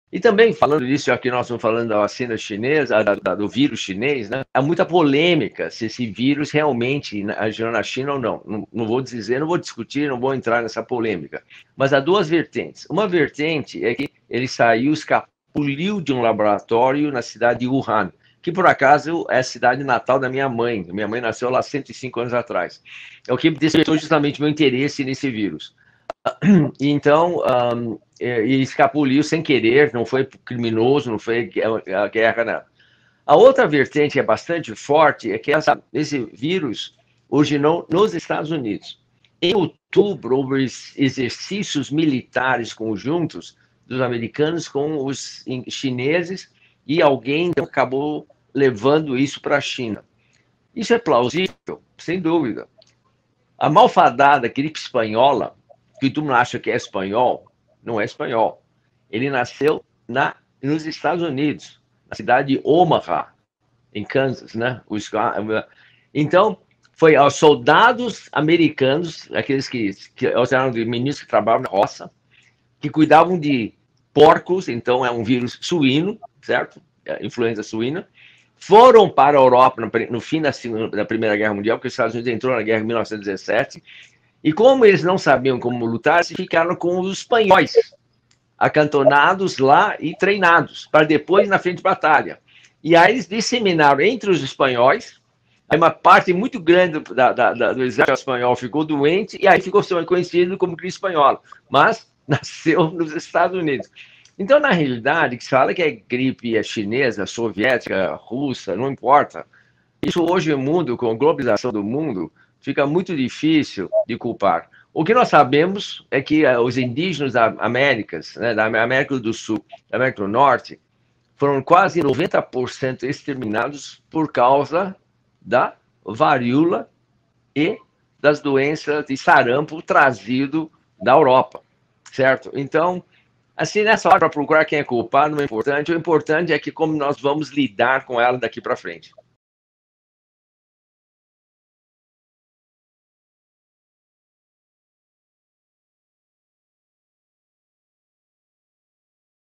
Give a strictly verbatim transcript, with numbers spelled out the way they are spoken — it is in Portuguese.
E também, falando disso, já que nós estamos falando da vacina chinesa, da, da, do vírus chinês, né? Há muita polêmica se esse vírus realmente agiu na China ou não. não. Não vou dizer, não vou discutir, não vou entrar nessa polêmica. Mas há duas vertentes. Uma vertente é que ele saiu, escapuliu de um laboratório na cidade de Wuhan, que por acaso é a cidade natal da minha mãe. Minha mãe nasceu lá cento e cinco anos atrás. É o que despertou justamente meu interesse nesse vírus. Então, um, e escapuliu sem querer, não foi criminoso, não foi a guerra, não. A outra vertente que é bastante forte é que essa, esse vírus originou nos Estados Unidos. Em outubro, houve exercícios militares conjuntos dos americanos com os chineses e alguém acabou levando isso para a China. Isso é plausível, sem dúvida. A malfadada gripe espanhola, que tu não acha que é espanhol, não é espanhol. Ele nasceu na, nos Estados Unidos, na cidade de Omaha, em Kansas, né? Os, então, foi aos soldados americanos, aqueles que, que eram de meninos que trabalhavam na roça, que cuidavam de porcos, então é um vírus suíno, certo? É, influenza suína. Foram para a Europa no, no fim da, da Primeira Guerra Mundial, porque os Estados Unidos entrou na guerra em mil novecentos e dezessete, e como eles não sabiam como lutar, se ficaram com os espanhóis, acantonados lá e treinados, para depois na frente de batalha. E aí eles disseminaram entre os espanhóis, aí uma parte muito grande da, da, da, do exército espanhol ficou doente, e aí ficou conhecido como gripe espanhola, mas nasceu nos Estados Unidos. Então, na realidade, que se fala que a gripe é chinesa, soviética, russa, não importa. Isso hoje no mundo, com a globalização do mundo, fica muito difícil de culpar. O que nós sabemos é que os indígenas da Américas, né, da América do Sul, da América do Norte, foram quase noventa por cento exterminados por causa da varíola e das doenças de sarampo trazido da Europa, certo? Então, assim, nessa hora, para procurar quem é culpado não é importante. O importante é que como nós vamos lidar com ela daqui para frente.